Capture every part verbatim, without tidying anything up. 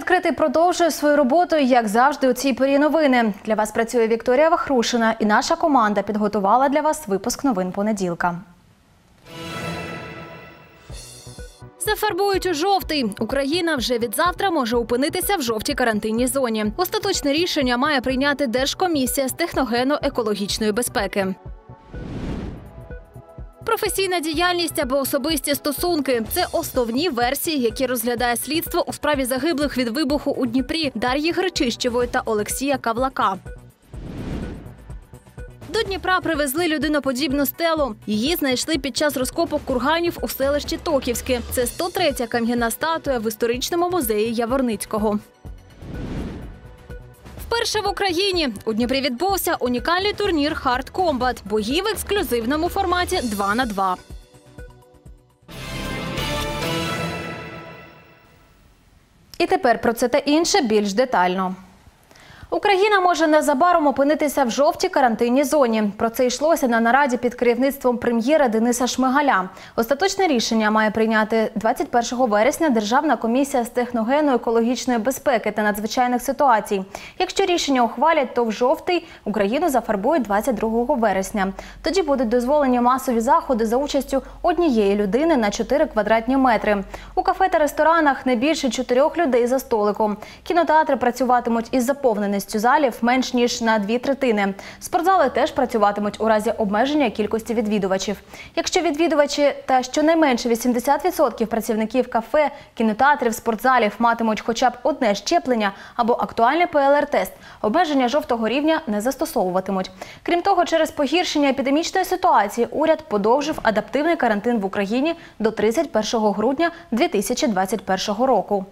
Закритий продовжує свою роботу, як завжди, у цій порі новини. Для вас працює Вікторія Вахрушина, і наша команда підготувала для вас випуск новин понеділка. Зафарбують у жовтий. Україна вже від завтра може опинитися в жовтій карантинній зоні. Остаточне рішення має прийняти Держкомісія з техногенно-екологічної безпеки. Професійна діяльність або особисті стосунки – це основні версії, які розглядає слідство у справі загиблих від вибуху у Дніпрі Дар'ї Гречищевої та Олексія Кавлака. До Дніпра привезли людиноподібну стелу. Її знайшли під час розкопок курганів у селищі Токівське. Це сто третя кам'яна статуя в історичному музеї Яворницького. Вперше в Україні у Дніпрі відбувся унікальний турнір «Хард Комбат» – бої в ексклюзивному форматі два на два. І тепер про це та інше більш детально. Україна може незабаром опинитися в жовтій карантинній зоні. Про це йшлося на нараді під керівництвом прем'єра Дениса Шмигаля. Остаточне рішення має прийняти двадцять першого вересня Державна комісія з техногенно-екологічної безпеки та надзвичайних ситуацій. Якщо рішення ухвалять, то в жовтий Україну зафарбують двадцять другого вересня. Тоді будуть дозволені масові заходи за участю однієї людини на чотири квадратні метри. У кафе та ресторанах не більше чотирьох людей за столиком. Кінотеатри працюватимуть із заповненістю залів менш ніж на дві третини. Спортзали теж працюватимуть у разі обмеження кількості відвідувачів. Якщо відвідувачі та щонайменше вісімдесят відсотків працівників кафе, кінотеатрів, спортзалів матимуть хоча б одне щеплення або актуальний Пе Ел Ер тест, обмеження жовтого рівня не застосовуватимуть. Крім того, через погіршення епідемічної ситуації уряд подовжив адаптивний карантин в Україні до тридцять першого грудня дві тисячі двадцять першого року.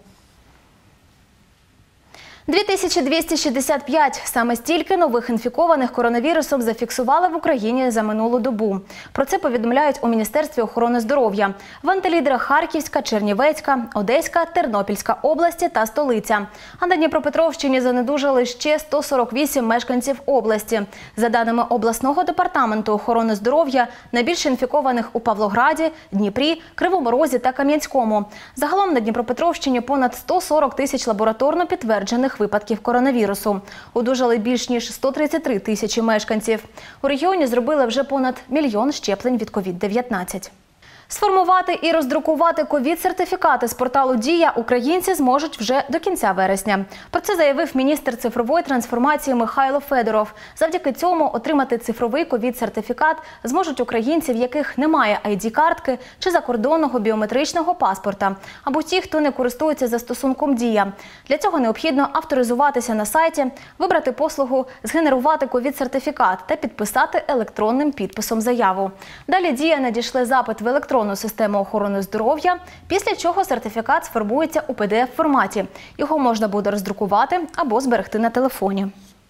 дві тисячі двісті шістдесят п'ять – саме стільки нових інфікованих коронавірусом зафіксували в Україні за минулу добу. Про це повідомляють у Міністерстві охорони здоров'я. В антилідрах Харківська, Чернівецька, Одеська, Тернопільська області та столиця. А на Дніпропетровщині занедужали ще сто сорок вісім мешканців області. За даними обласного департаменту охорони здоров'я, найбільше інфікованих у Павлограді, Дніпрі, Кривому Розі та Кам'янському. Загалом на Дніпропетровщині понад сто сорок тисяч лабораторно підтверджених випадків коронавірусу. Одужали більш ніж сто тридцять три тисячі мешканців. У регіоні зробили вже понад мільйон щеплень від ковід дев'ятнадцять. Сформувати і роздрукувати ковід-сертифікати з порталу «Дія» українці зможуть вже до кінця вересня. Про це заявив міністр цифрової трансформації Михайло Федоров. Завдяки цьому отримати цифровий ковід-сертифікат зможуть українці, в яких немає ай ді-картки чи закордонного біометричного паспорта, або ті, хто не користується застосунком «Дія». Для цього необхідно авторизуватися на сайті, вибрати послугу «Згенерувати ковід-сертифікат» та підписати електронним підписом заяву. Далі «Дія» надішле запит в електронну систему охорони здоров'я, після чого сертифікат сформується у пе де еф-форматі. Його можна буде роздрукувати або зберегти на телефоні.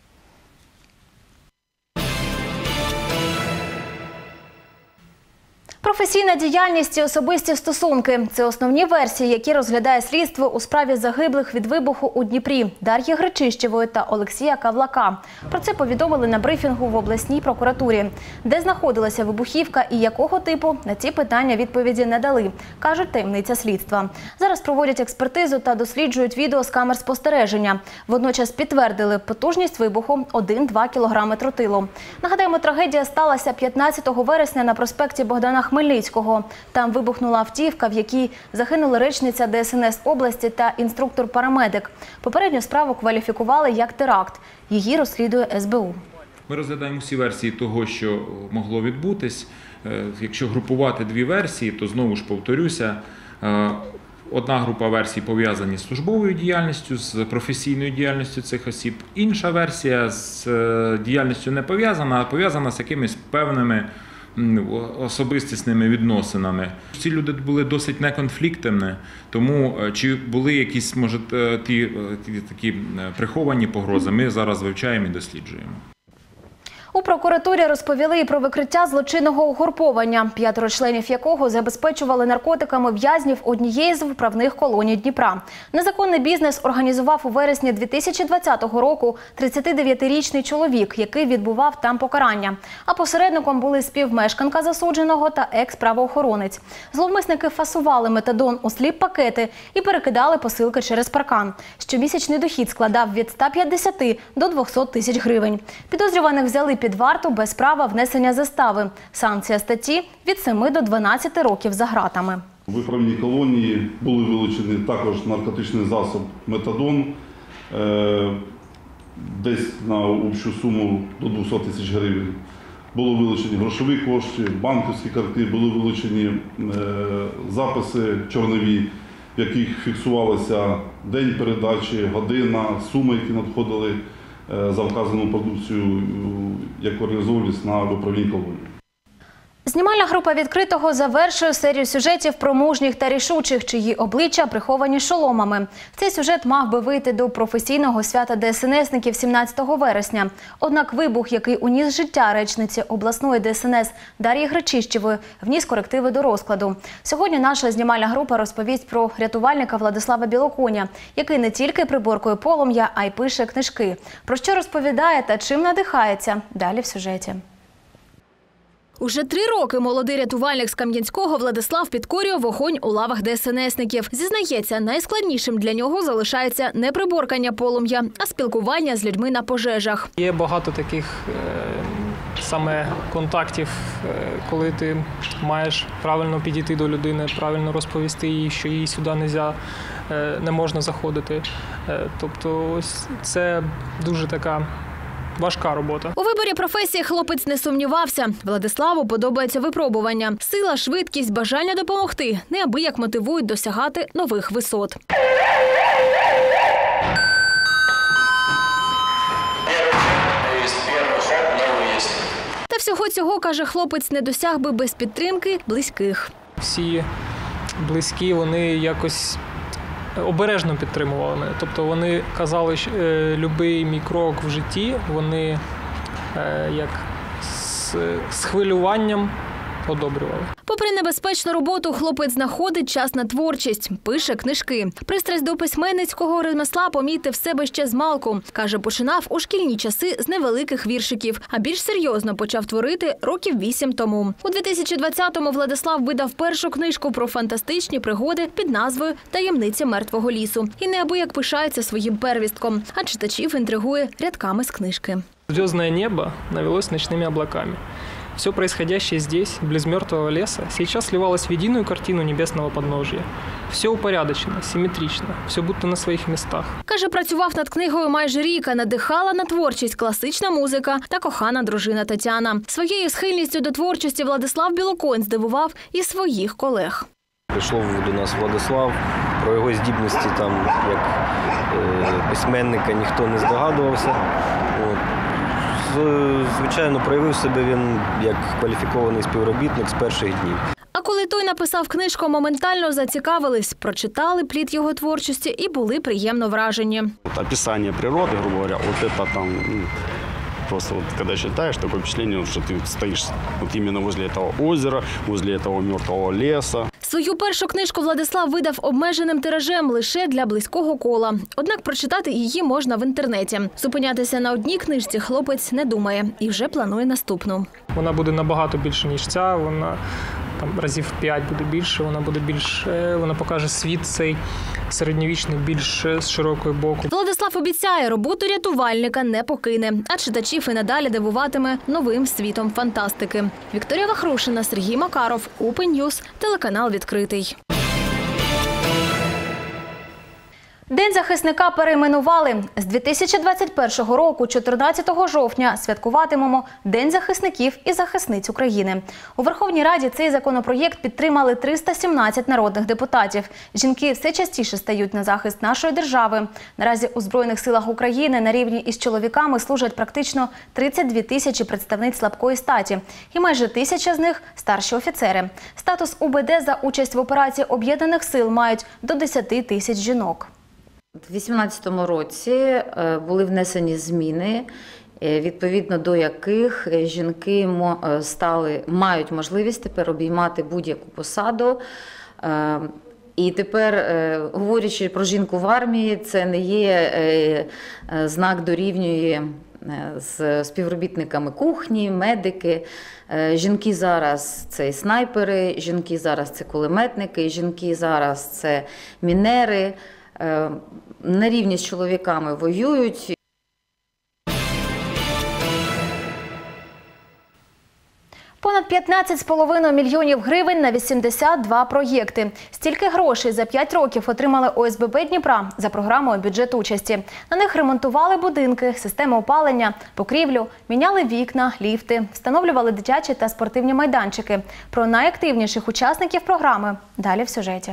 Професійна діяльність і особисті стосунки – це основні версії, які розглядає слідство у справі загиблих від вибуху у Дніпрі Дар'ї Гречищевої та Олексія Кавлака. Про це повідомили на брифінгу в обласній прокуратурі. Де знаходилася вибухівка і якого типу – на ці питання відповіді не дали, кажуть таємниця слідства. Зараз проводять експертизу та досліджують відео з камер спостереження. Водночас підтвердили потужність вибуху – один-два кілограми тротилу. Нагадаємо, трагедія сталася п'ятнадцятого вересня на проспекті Богдана Хмельницького. Там вибухнула автівка, в якій загинули речниця Де Ес Ен Ес області та інструктор-парамедик. Попередню справу кваліфікували як теракт. Її розслідує ес бе у. Ми розглядаємо всі версії того, що могло відбутись. Якщо групувати дві версії, то знову ж повторюся, одна група версій пов'язані з службовою діяльністю, з професійною діяльністю цих осіб. Інша версія з діяльністю не пов'язана, а пов'язана з якимись певними особистісними відносинами. Ці люди були досить неконфліктними, тому чи були якісь, може, ті, ті такі приховані погрози, ми зараз вивчаємо і досліджуємо. У прокуратурі розповіли і про викриття злочинного угруповання, п'ятеро членів якого забезпечували наркотиками в'язнів однієї з виправних колоній Дніпра. Незаконний бізнес організував у вересні дві тисячі двадцятого року тридцятидев'ятирічний чоловік, який відбував там покарання. А посередником були співмешканка засудженого та екс-правоохоронець. Зловмисники фасували метадон у сліп-пакети і перекидали посилки через паркан. Щомісячний дохід складав від ста п'ятдесяти до двохсот тисяч гривень. Підозрюваних взяли під варту без права внесення застави. Санкція статті – від семи до дванадцяти років за ґратами. У виправній колонії були вилучені також наркотичний засіб метадон, десь на общу суму до двохсот тисяч гривень. Були вилучені грошові кошти, банківські карти, були вилучені записи чорнові, в яких фіксувалося день передачі, година, суми, які надходили за вказану продукцію, як організовувалися на виправній колонії. Знімальна група «Відкритого» завершує серію сюжетів про мужніх та рішучих, чиї обличчя приховані шоломами. Цей сюжет мав би вийти до професійного свята ДСНСників сімнадцятого вересня. Однак вибух, який уніс життя речниці обласної ДСНС Дар'ї Гречищевої, вніс корективи до розкладу. Сьогодні наша знімальна група розповість про рятувальника Владислава Білоконя, який не тільки приборкує полум'я, а й пише книжки. Про що розповідає та чим надихається – далі в сюжеті. Уже три роки молодий рятувальник з Кам'янського Владислав підкорює вогонь у лавах ДСНСників. Зізнається, найскладнішим для нього залишається не приборкання полум'я, а спілкування з людьми на пожежах. Є багато таких е, саме контактів, е, коли ти маєш правильно підійти до людини, правильно розповісти їй, що їй сюди нельзя, е, не можна заходити. Е, тобто ось це дуже така важка робота. У виборі професії хлопець не сумнівався. Владиславу подобається випробування. Сила, швидкість, бажання допомогти неабияк мотивують досягати нових висот. Та всього цього, каже хлопець, не досяг би без підтримки близьких. Всі близькі, вони якось обережно підтримували мене. Тобто вони казали, що е, будь-який мій крок в житті, вони е, як з, з хвилюванням одобрювали. Попри небезпечну роботу, хлопець знаходить час на творчість, пише книжки. Пристрасть до письменницького ремесла помітив себе ще змалку. Каже, починав у шкільні часи з невеликих віршиків, а більш серйозно почав творити років вісім тому. У дві тисячі двадцятому Владислав видав першу книжку про фантастичні пригоди під назвою «Таємниці мертвого лісу». І неабияк пишається своїм первістком, а читачів інтригує рядками з книжки. Звездное небо навелось ночными облаками. Все происходящее здесь, близ мертвого леса, сейчас сливалось в единую картину небесного подножия. Все упорядочено, симметрично, все будто на своїх містах. Каже, працював над книгою майже рік, а надихала на творчість класична музика та кохана дружина Тетяна. Своєю схильністю до творчості Владислав Білоконь здивував і своїх колег. Прийшов до нас Владислав, про його здібності там, як е, письменника ніхто не здогадувався. От. Звичайно, проявив себе він як кваліфікований співробітник з перших днів. А коли той написав книжку, моментально зацікавились, прочитали плід його творчості і були приємно вражені. Описание природы, грубо говоря, вот это там, ну, просто вот когда читаешь, такое впечатление, что ты стоишь вот именно возле этого озера, возле этого мертвого леса. Свою першу книжку Владислав видав обмеженим тиражем лише для близького кола. Однак прочитати її можна в інтернеті. Зупинятися на одній книжці хлопець не думає і вже планує наступну. Вона буде набагато більше, ніж ця, вона там разів п'ять буде більше, вона буде більш, вона покаже світ цей середньовічний більш з широкого боку. Владислав обіцяє, роботу рятувальника не покине, а читачів і надалі дивуватиме новим світом фантастики. Вікторія Вахрушина, Сергій Макаров, Open News, телеканал «Відкритий». День захисника перейменували. З дві тисячі двадцять першого року, чотирнадцятого жовтня, святкуватимемо День захисників і захисниць України. У Верховній Раді цей законопроєкт підтримали триста сімнадцять народних депутатів. Жінки все частіше стають на захист нашої держави. Наразі у Збройних силах України на рівні із чоловіками служать практично тридцять дві тисячі представниць слабкої статі. І майже тисяча з них – старші офіцери. Статус УБД за участь в операції Об'єднаних сил мають до десяти тисяч жінок. У дві тисячі вісімнадцятому році були внесені зміни, відповідно до яких жінки стали, мають можливість тепер обіймати будь-яку посаду. І тепер, говорячи про жінку в армії, це не є знак дорівнює з співробітниками кухні, медики. Жінки зараз – це і снайпери, жінки зараз – це кулеметники, жінки зараз – це мінери. На рівні з чоловіками воюють. Понад п'ятнадцять з половиною мільйонів гривень на вісімдесят два проєкти. Стільки грошей за п'ять років отримали О С Б Б Дніпра за програмою «Бюджет участі». На них ремонтували будинки, системи опалення, покрівлю, міняли вікна, ліфти, встановлювали дитячі та спортивні майданчики. Про найактивніших учасників програми далі в сюжеті.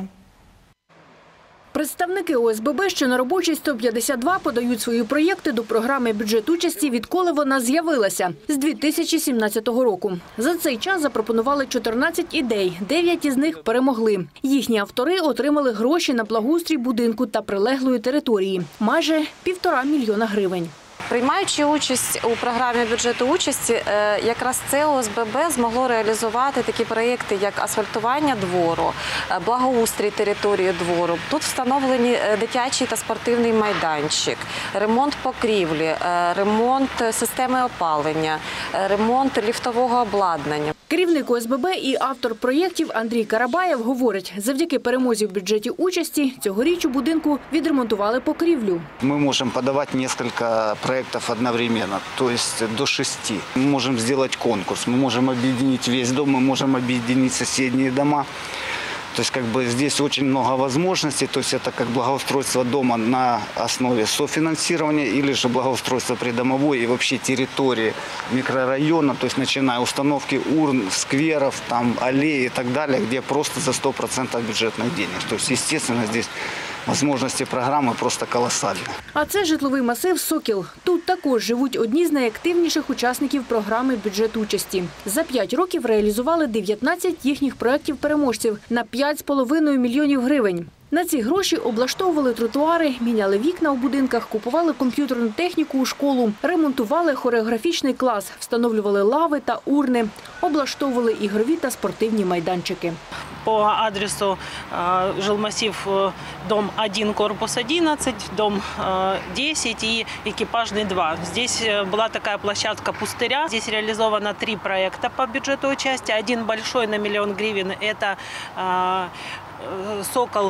Представники О С Б Б, що на робочій сто п'ятдесят два, подають свої проєкти до програми «Бюджет участі», відколи вона з'явилася – з дві тисячі сімнадцятого року. За цей час запропонували чотирнадцять ідей, дев'ять із них перемогли. Їхні автори отримали гроші на благоустрій будинку та прилеглої території – майже півтора мільйона гривень. Приймаючи участь у програмі бюджету участі, якраз це О С Б Б змогло реалізувати такі проєкти, як асфальтування двору, благоустрій території двору. Тут встановлені дитячий та спортивний майданчик, ремонт покрівлі, ремонт системи опалення, ремонт ліфтового обладнання. Керівник О С Б Б і автор проєктів Андрій Карабаєв говорить, завдяки перемозі в бюджеті участі цьогоріч у будинку відремонтували покрівлю. Ми можемо подавати кілька проєктів одновременно, тобто до шести. Ми можемо зробити конкурс, ми можемо об'єднати весь дом, ми можемо об'єднати сусідні дома. То есть как бы здесь очень много возможностей, то есть это как благоустройство дома на основе софинансирования или же благоустройство придомовой и вообще территории микрорайона, то есть начиная установки урн, скверов, там, аллей и так далее, где просто за сто процентов бюджетных денег. То есть, естественно, здесь можливості програми просто колосальні. А це житловий масив «Сокіл». Тут також живуть одні з найактивніших учасників програми «Бюджет участі». За п'ять років реалізували дев'ятнадцять їхніх проєктів-переможців на п'ять з половиною мільйонів гривень. На ці гроші облаштовували тротуари, міняли вікна у будинках, купували комп'ютерну техніку у школу, ремонтували хореографічний клас, встановлювали лави та урни, облаштовували ігрові та спортивні майданчики. По адресу э, жилмассив э, дом один, корпус одиннадцать, дом э, десять и экипажный два. Здесь была такая площадка пустыря. Здесь реализовано три проекта по бюджету участия. Один большой на миллион гривен – это э, «Сокол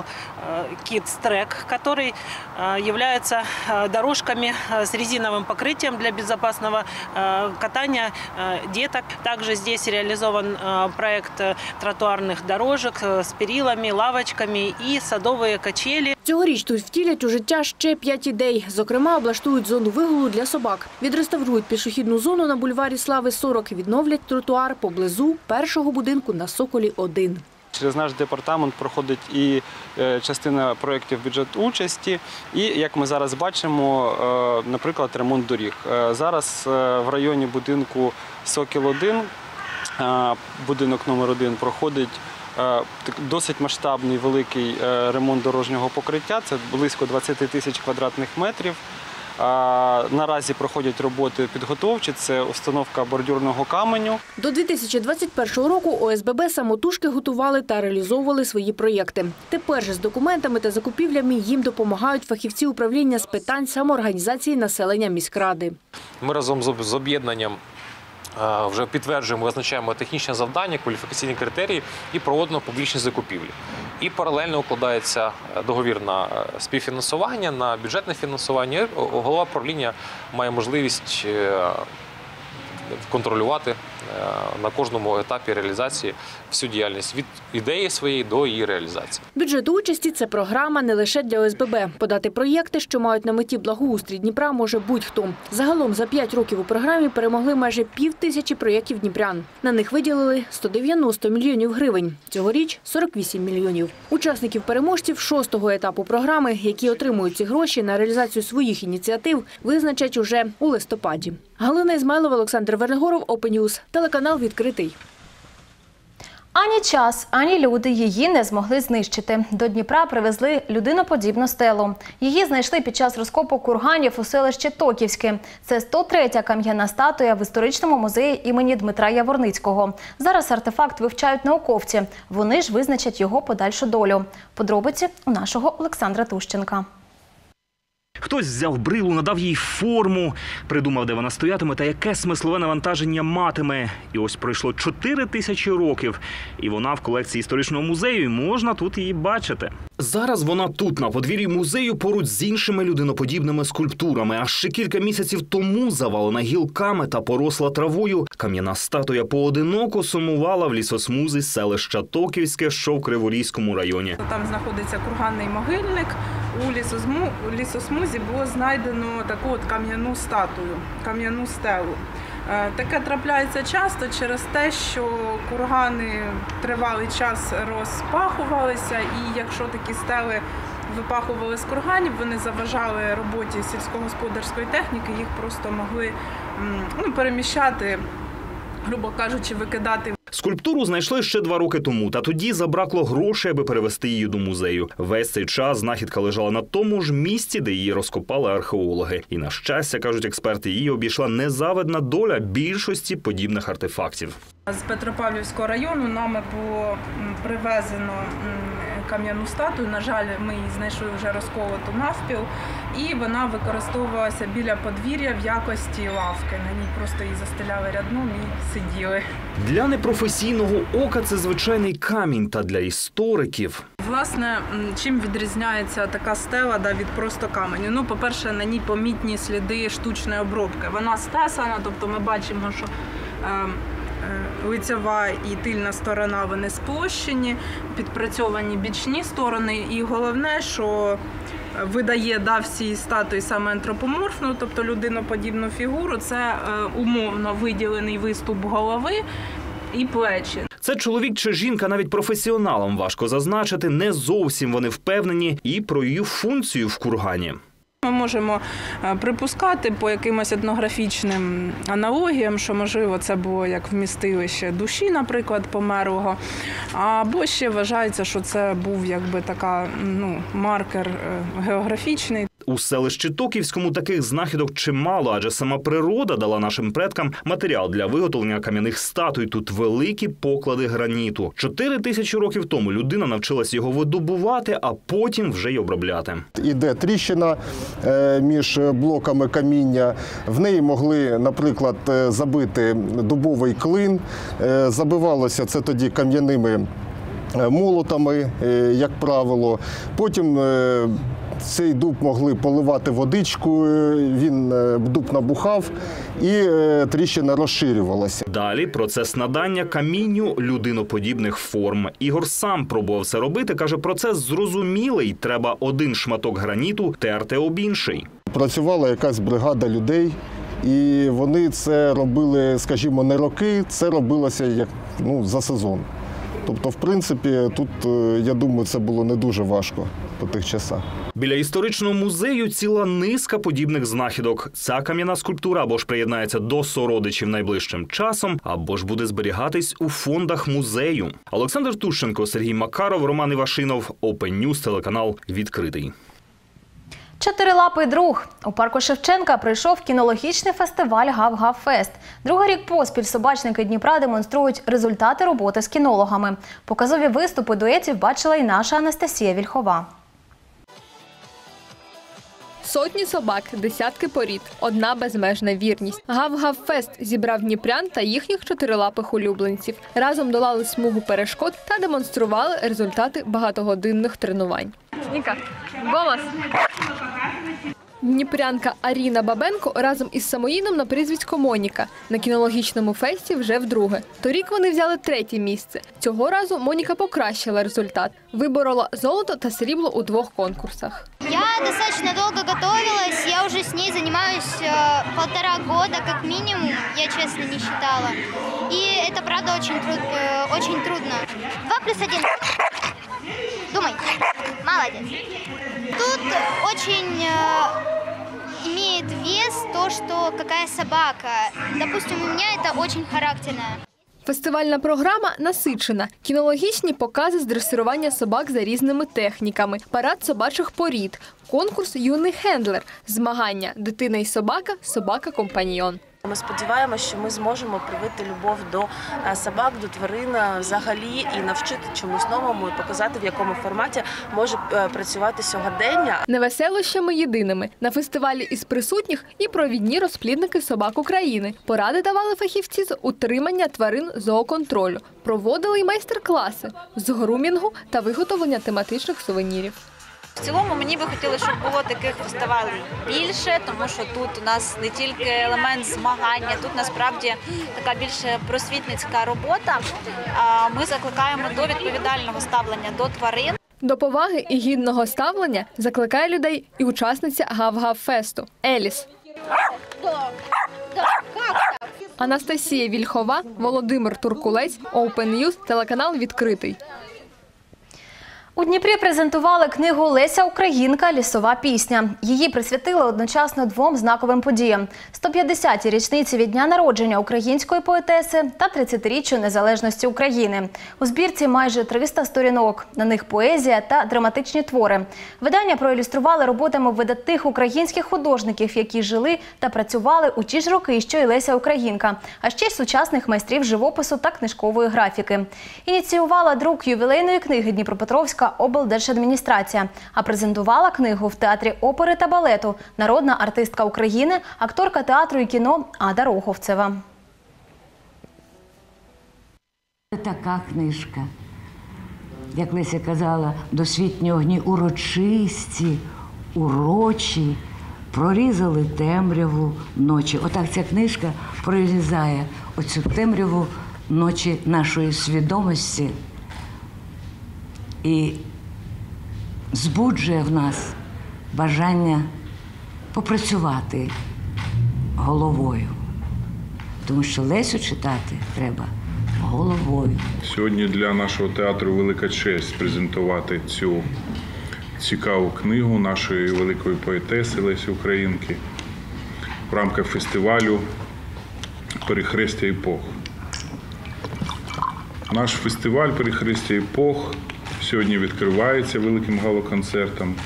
Kids Track», который является дорожками с резиновым покрытием для безопасного катания деток. Также здесь реализован проект тротуарных дорожек с перилами, лавочками и садовые качели. Цьогоріч тут втілять у життя ще п'ять ідей. Зокрема, облаштують зону вигулу для собак, відреставрують пішохідну зону на бульварі Слави сорок, відновлять тротуар поблизу першого будинку на Соколі один. Через наш департамент проходить і частина проєктів бюджету участі, і, як ми зараз бачимо, наприклад, ремонт доріг. Зараз в районі будинку Сокіл один, будинок номер один, проходить досить масштабний великий ремонт дорожнього покриття, це близько двадцять тисяч квадратних метрів. Наразі проходять роботи підготовчі, це установка бордюрного каменю. До дві тисячі двадцять першого року О С Б Б самотужки готували та реалізовували свої проєкти. Тепер же з документами та закупівлями їм допомагають фахівці управління з питань самоорганізації населення міськради. Ми разом з об'єднанням вже підтверджуємо, визначаємо технічне завдання, кваліфікаційні критерії і проводимо публічні закупівлі. І паралельно укладається договір на співфінансування, на бюджетне фінансування. Голова правління має можливість контролювати на кожному етапі реалізації всю діяльність від ідеї своєї до її реалізації. Бюджет участі – це програма не лише для О С Б Б. Подати проєкти, що мають на меті благоустрій Дніпра, може будь-хто. Загалом за п'ять років у програмі перемогли майже пів тисячі проєктів дніпрян. На них виділили сто дев'яносто мільйонів гривень. Цьогоріч – сорок вісім мільйонів. Учасників-переможців шостого етапу програми, які отримують ці гроші на реалізацію своїх ініціатив, визначать уже у листопаді. Галина Ізмайлова, Олександр Вернегоров, Open News, телеканал «Відкритий». Ані час, ані люди її не змогли знищити. До Дніпра привезли людиноподібну стелу. Її знайшли під час розкопу курганів у селищі Токівське. Це сто третя кам'яна статуя в історичному музеї імені Дмитра Яворницького. Зараз артефакт вивчають науковці. Вони ж визначать його подальшу долю. Подробиці у нашого Олександра Тущенка. Хтось взяв брилу, надав їй форму, придумав, де вона стоятиме та яке смислове навантаження матиме. І ось пройшло чотири тисячі років, і вона в колекції історичного музею, і можна тут її бачити. Зараз вона тут, на подвір'ї музею, поруч з іншими людиноподібними скульптурами. А ще кілька місяців тому, завалена гілками та поросла травою, кам'яна статуя поодиноко сумувала в лісосмузі селища Токівське, що в Криворізькому районі. Там знаходиться курганний могильник. У лісосму... лісосмузі було знайдено таку от кам'яну статую, кам'яну стелу. Таке трапляється часто через те, що кургани тривалий час розпахувалися, і якщо такі стели випахували з курганів, вони заважали роботі сільськогосподарської техніки, їх просто могли ну, переміщати, грубо кажучи, викидати. Скульптуру знайшли ще два роки тому, та тоді забракло грошей, аби перевезти її до музею. Весь цей час знахідка лежала на тому ж місці, де її розкопали археологи. І, на щастя, кажуть експерти, її обійшла незавидна доля більшості подібних артефактів. З Петропавлівського району нами було привезено кам'яну статую. На жаль, ми її знайшли вже розколоту навпіл. І вона використовувалася біля подвір'я в якості лавки. На ній просто її застеляли рядном і сиділи. Для непрофесійного ока це звичайний камінь, та для істориків. Власне, чим відрізняється така стела да, від просто каменю? Ну, по-перше, на ній помітні сліди штучної обробки. Вона стесана, тобто ми бачимо, що е, лицьова і тильна сторона, вони сплощені, підпрацьовані бічні сторони. І головне, що видає да, всій статуї саме антропоморфну, тобто людиноподібну фігуру, це е, умовно виділений виступ голови і плечі. Це чоловік чи жінка, навіть професіоналам важко зазначити, не зовсім вони впевнені і про її функцію в кургані. Ми можемо припускати по якимось етнографічним аналогіям, що, можливо, це було як вмістилище душі, наприклад, померлого, або ще вважається, що це був якби така, ну, маркер географічний. У селищі Токівському таких знахідок чимало, адже сама природа дала нашим предкам матеріал для виготовлення кам'яних статуй. Тут великі поклади граніту. Чотири тисячі років тому людина навчилась його видобувати, а потім вже й обробляти. Іде тріщина між блоками каміння. В неї могли, наприклад, забити дубовий клин. Забивалося це тоді кам'яними молотами, як правило. Потім цей дуб могли поливати водичкою, він дуб набухав і тріщина розширювалася. Далі процес надання камінню людиноподібних форм. Ігор сам пробував це робити, каже, процес зрозумілий, треба один шматок граніту терти об інший. Працювала якась бригада людей, і вони це робили, скажімо, не роки, це робилося як, ну, за сезон. Тобто, в принципі, тут, я думаю, це було не дуже важко по тих часах. Біля історичного музею ціла низка подібних знахідок. Ця кам'яна скульптура або ж приєднається до сородичів найближчим часом, або ж буде зберігатись у фондах музею. Олександр Тущенко, Сергій Макаров, Роман Івашинов, Open News, телеканал «Відкритий». Чотирилапий друг. У парку Шевченка прийшов кінологічний фестиваль «Гав-Гав-Фест». Другий рік поспіль собачники Дніпра демонструють результати роботи з кінологами. Показові виступи дуетів бачила і наша Анастасія Вільхова. Сотні собак, десятки порід, одна безмежна вірність. Гав-Гав-Фест зібрав дніпрян та їхніх чотирилапих улюбленців. Разом долали смугу перешкод та демонстрували результати багатогодинних тренувань. Ніка, голос! Дніпрянка Аріна Бабенко разом із Самоїном на прізвисько Моніка. На кінологічному фесті вже вдруге. Торік вони взяли третє місце. Цього разу Моніка покращила результат. Виборола золото та срібло у двох конкурсах. Я достаточно долго готовилась. Я уже с ней занимаюсь э, полтора года, как минимум. Я честно не считала. И это, правда, очень, труд, э, очень трудно. Два плюс один. Думай. Молодец. Тут очень э, имеет вес то, что какая собака. Допустим, у меня это очень характерная. Фестивальна програма насичена. Кінологічні покази з дресирування собак за різними техніками, парад собачих порід, конкурс «Юний хендлер», змагання «Дитина і собака, собака-компаньйон». Ми сподіваємося, що ми зможемо привити любов до собак, до тварин взагалі і навчити чомусь новому і показати, в якому форматі може працювати сьогодення. Не веселощами єдиними. На фестивалі із присутніх і провідні розплідники собак України. Поради давали фахівці з утримання тварин зооконтролю. Проводили й майстер-класи з грумінгу та виготовлення тематичних сувенірів. В цілому мені би хотілося, щоб було таких фестивалів більше, тому що тут у нас не тільки елемент змагання, тут насправді така більше просвітницька робота. Ми закликаємо до відповідального ставлення до тварин. До поваги і гідного ставлення закликає людей і учасниця Гав-Гав-фесту Еліс. Анастасія Вільхова, Володимир Туркулець, Open News, телеканал «Відкритий». У Дніпрі презентували книгу «Леся Українка. Лісова пісня». Її присвятили одночасно двом знаковим подіям – сто п'ятдесятій річниці від дня народження української поетеси та тридцятиріччю незалежності України. У збірці майже триста сторінок. На них поезія та драматичні твори. Видання проілюстрували роботами видатних українських художників, які жили та працювали у ті ж роки, що й Леся Українка, а ще й сучасних майстрів живопису та книжкової графіки. Ініціювала друк ювілейної книги Дніпропетровська облдержадміністрація, а презентувала книгу в Театрі опери та балету народна артистка України, акторка театру і кіно Ада Роговцева. Така книжка, як Леся казала, досвітні огні урочисті, урочі, прорізали темряву ночі. Отак ця книжка прорізає оцю темряву ночі нашої свідомості і збуджує в нас бажання попрацювати головою. Тому що Лесю читати треба головою. Сьогодні для нашого театру велика честь презентувати цю цікаву книгу нашої великої поетеси Лесі Українки в рамках фестивалю «Перехрестя епох». Наш фестиваль «Перехрестя епох» сьогодні відкривається великим галоконцертом.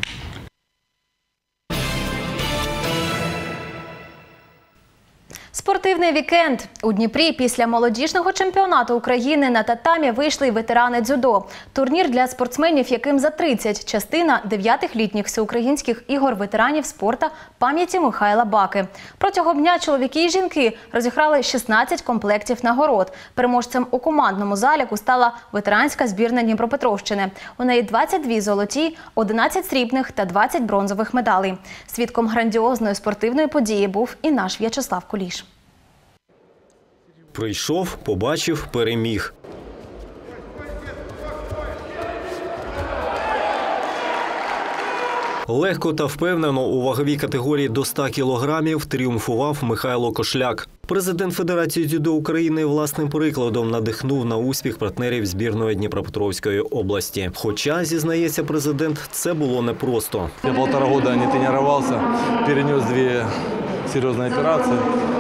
Спортивний вікенд. У Дніпрі після молодіжного чемпіонату України на татамі вийшли й ветерани дзюдо. Турнір для спортсменів, яким за тридцять, частина дев'ятих літніх всеукраїнських ігор ветеранів спорту пам'яті Михайла Баки. Протягом дня чоловіки і жінки розіграли шістнадцять комплектів нагород. Переможцем у командному заліку стала ветеранська збірна Дніпропетровщини. У неї двадцять дві золоті, одинадцять срібних та двадцять бронзових медалей. Свідком грандіозної спортивної події був і наш В'ячеслав Куліш. Прийшов, побачив, переміг. Легко та впевнено у ваговій категорії до ста кілограмів тріумфував Михайло Кошляк. Президент Федерації дзюдо України власним прикладом надихнув на успіх партнерів збірної Дніпропетровської області. Хоча, зізнається президент, це було непросто. Я півтора року не тренувався, перенес дві серйозні операції.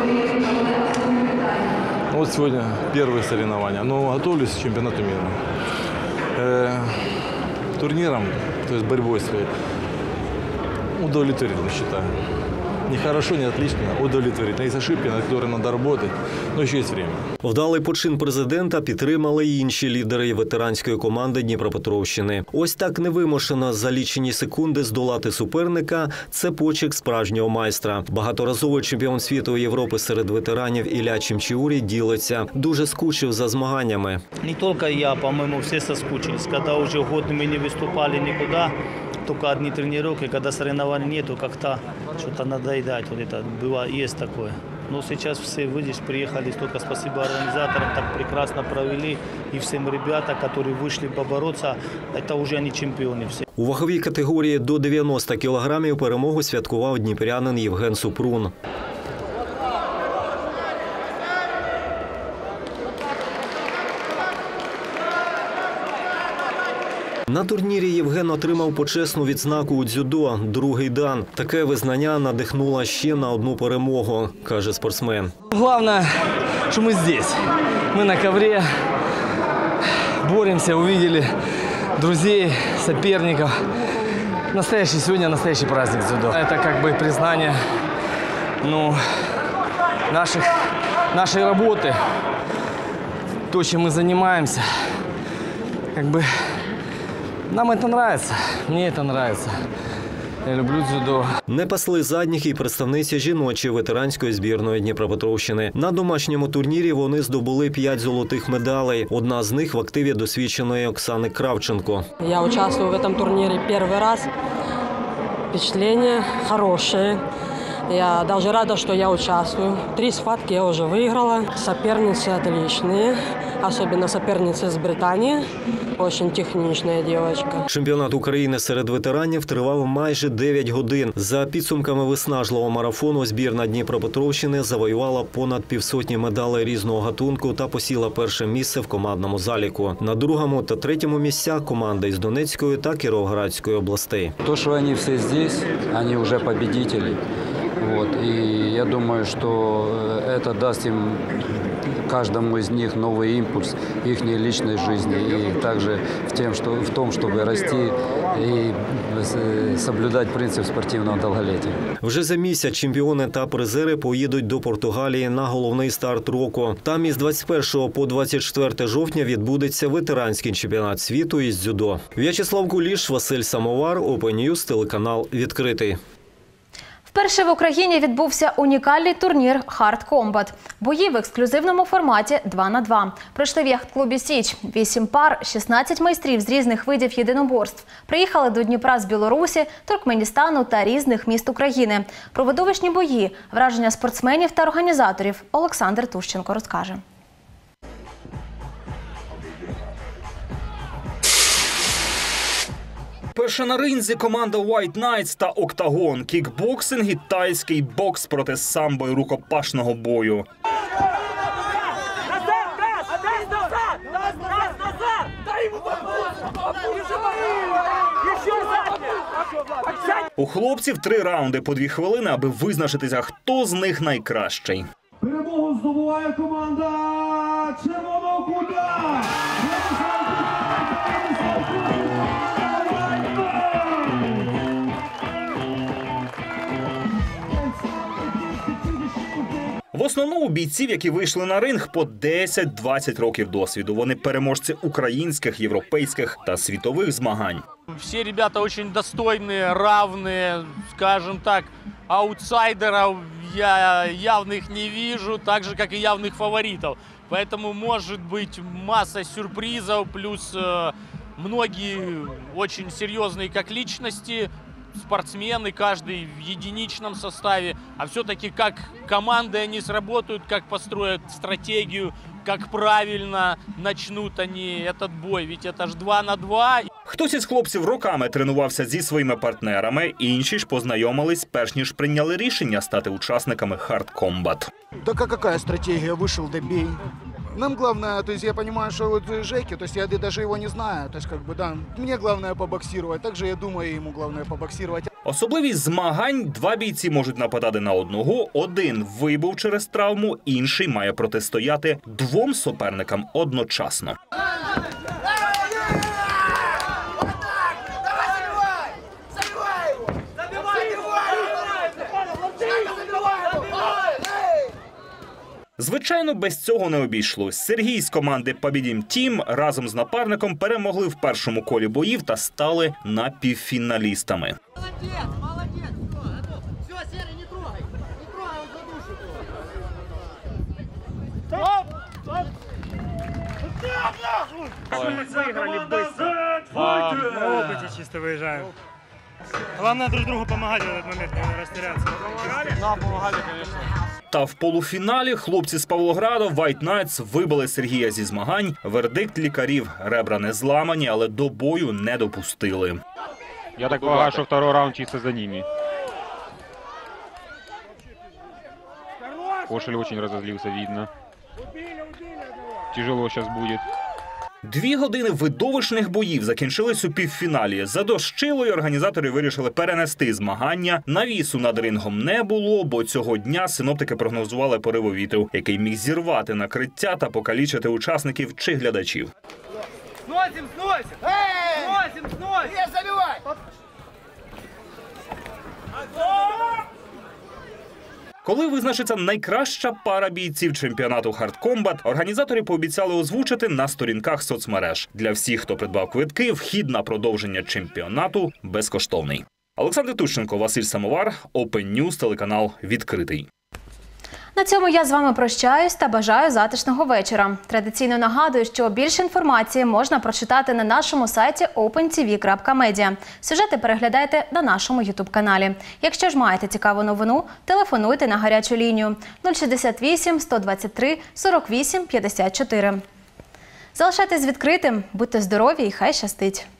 Вот сегодня первые соревнования, но готовлюсь к чемпионату мира. Э, турниром, то есть борьбой своей, удовлетворительно считаю. Не хорошо, не отлично, удовлетворительно. Есть ошибки, над которыми надо работать, но еще есть время. Вдалий почин президента підтримали й інші лідери ветеранської команди Дніпропетровщини. Ось так невимушено за лічені секунди здолати суперника – це почерк справжнього майстра. Багаторазовий чемпіон світу і Європи серед ветеранів Ілля Чимчиурі ділиться. Дуже скучив за змаганнями. Не тільки я, по-моєму, всі соскучились. Коли вже год ми не виступали нікуди, только одни тренировки, когда соревнований нету, как-то что-то надоедать. Вот это было, есть такое. Но сейчас все, видишь, приехали, столько спасибо организаторам, так прекрасно провели. И всем ребятам, которые вышли побороться, это уже они чемпионы все. У ваговій категорії до дев'яноста кілограмів перемогу святкував дніпрянин Євген Супрун. На турнірі Євген отримав почесну відзнаку у дзюдо «Другий дан». Таке визнання надихнуло ще на одну перемогу, каже спортсмен. Головне что мы здесь. Мы на ковре, боремся, увидели друзей, соперников. Настоящий сегодня настоящий праздник дзюдо. Это как бы признание, ну, наших, нашей работы, то, чем мы занимаемся. Как бы нам это нравится, мне это нравится. Я люблю дзюдо. Не пасли задніх і представниці жіночої ветеранської збірної Дніпропетровщини. На домашньому турнірі вони здобули п'ять золотих медалей. Одна з них в активі досвідченої Оксани Кравченко. Я участвую в этом турнире первый раз. Впечатление хорошее. Я даже рада, что я участвую. Три схватки я уже выиграла. Соперницы отличные. Особенно соперница из Британии. Очень технічна дівчинка. Чемпіонат України серед ветеранів тривав майже дев'ять годин. За підсумками виснажливого марафону збірна Дніпропетровщини завоювала понад півсотні медалей різного гатунку та посіла перше місце в командному заліку. На другому та третьому місцях команди із Донецької та Кіровоградської областей. То, що вони всі тут, вони вже победителі. Вот. И я думаю, что это даст им, каждому из них, новый импульс их личной жизни. И также в, тем, что, в том, чтобы расти и соблюдать принцип спортивного долголетия. Вже за місяць чемпіони та призери поїдуть до Португалії на головний старт року. Там із двадцять першого по двадцять четверте жовтня відбудеться ветеранський чемпіонат світу із дзюдо. В'ячеслав Куліш, Василь Самовар, Open News, телеканал «Відкритий». Вперше в Україні відбувся унікальний турнір «Хард Комбат». Бої в ексклюзивному форматі два на два. Пройшли в яхт-клубі «Січ». Вісім пар, шістнадцять майстрів з різних видів єдиноборств. Приїхали до Дніпра з Білорусі, Туркменістану та різних міст України. Про видовищні бої, враження спортсменів та організаторів Олександр Тущенко розкаже. Перша на ринзі команда White Knights та Октагон. Кікбоксинг і тайський бокс проти самбо і рукопашного бою. У хлопців три раунди по дві хвилини, аби визначитися, хто з них найкращий. Перемогу здобуває команда Червоного кута! В основному у бійців, які вийшли на ринг, по десять-двадцять років досвіду. Вони переможці українських, європейських та світових змагань. Всі ребята дуже достойні, равні, скажімо так, аутсайдерів я явних не вижу, так же, як і явних фаворитів. Поэтому может быть масса сюрпризов, плюс э, многие очень серьезные как личности, спортсмены, каждый в единичном составе, а все-таки как команды они сработают, как построят стратегию, как правильно начнут они этот бой, ведь это ж два на два. Хтось із хлопців роками тренувався зі своїми партнерами, інші ж познайомились, перш ніж прийняли рішення стати учасниками Хард Комбат. Так а какая стратегия? Вышел, добей. Нам главное, то есть я понимаю, что вот Жеки, то есть я даже его не знаю, то есть как бы да, мне главное побоксировать, также я думаю, ему главное побоксировать. Особливість змагань – два бійці можуть нападати на одного, один вибув через травму, інший має протистояти двом суперникам одночасно. Звичайно, без цього не обійшлось. Сергій з команди «Побідім Тім» разом з напарником перемогли в першому колі боїв та стали напівфіналістами. Выиграли быстро. На опыте чисто выезжаем. Главное друг другу помогать в этот момент, не растеряться. Нам помогали, конечно. Та в полуфіналі хлопці з Павлограда White Knights вибили Сергія зі змагань. Вердикт лікарів – ребра не зламані, але до бою не допустили. Я так полагаю, що второй раунд чисто за ними. Кошель очень разозлился, видно. Тяжело сейчас будет. Дві години видовищних боїв закінчились у півфіналі. Задощило, і організатори вирішили перенести змагання. Навісу над рингом не було, бо цього дня синоптики прогнозували пориву вітру, який міг зірвати накриття та покалічити учасників чи глядачів. Сносим, сносим! Эй! Сносим, сносим! Не забивай! Коли визначиться найкраща пара бійців чемпіонату Hard Combat, організатори пообіцяли озвучити на сторінках соцмереж. Для всіх, хто придбав квитки, вхід на продовження чемпіонату безкоштовний. Олександр Тущенко, Василь Самовар, Open News, телеканал «Відкритий». На цьому я з вами прощаюсь та бажаю затишного вечора. Традиційно нагадую, що більше інформації можна прочитати на нашому сайті опен ті ві крапка медіа. Сюжети переглядайте на нашому ютуб-каналі. Якщо ж маєте цікаву новину, телефонуйте на гарячу лінію нуль шістдесят вісім сто двадцять три сорок вісім п'ятдесят чотири. Залишайтесь відкритим, будьте здорові і хай щастить!